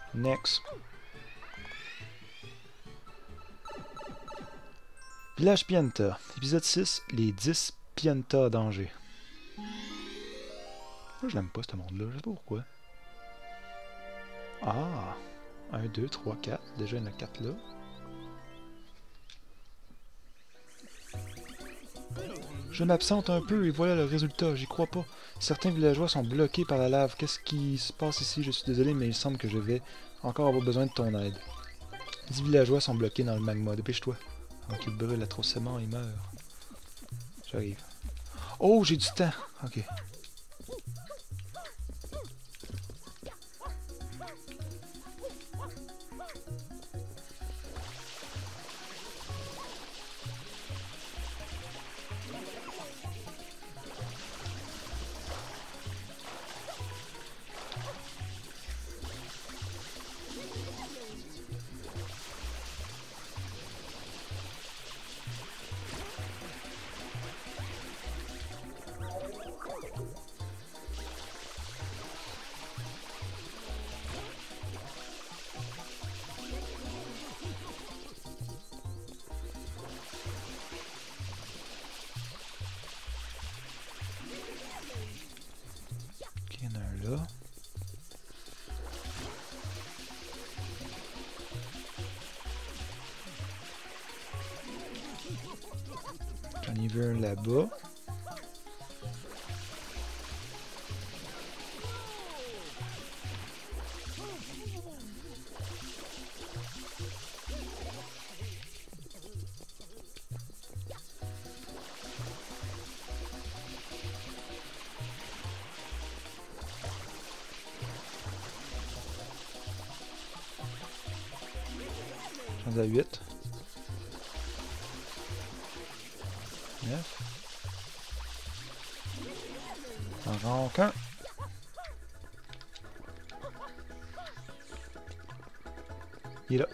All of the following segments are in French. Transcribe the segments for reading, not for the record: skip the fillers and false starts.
Next. Village Pianta. Épisode 6. Les 10 Pianta danger. Moi, je l'aime pas, ce monde-là. Je sais pas pourquoi. Ah! 1, 2, 3, 4. Déjà, il y en a 4 là. Je m'absente un peu et voilà le résultat. J'y crois pas. Certains villageois sont bloqués par la lave. Qu'est-ce qui se passe ici? Je suis désolé, mais il semble que je vais encore avoir besoin de ton aide. 10 villageois sont bloqués dans le magma. Dépêche-toi. Avant qu'ils brûlent atrocement et meurent. J'arrive. Oh, j'ai du temps. Ok. Il y en a un là. J'en ai vu un là-bas. J'en ai 8. 9. J'en manque un. Il est là.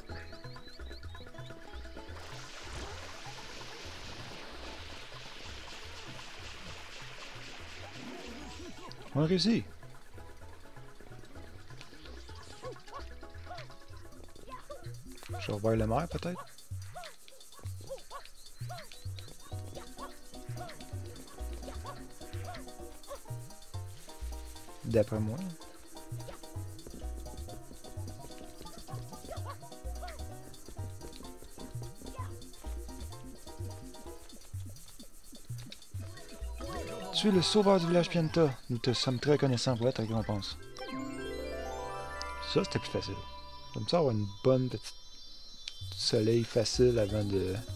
On a réussi. Je vais revoir le maire peut-être. D'après moi. Tu es le sauveur du village Pianta. Nous te sommes très reconnaissants pour votre récompense. Ça, c'était plus facile. J'aime ça avoir une bonne petite soleil facile avant de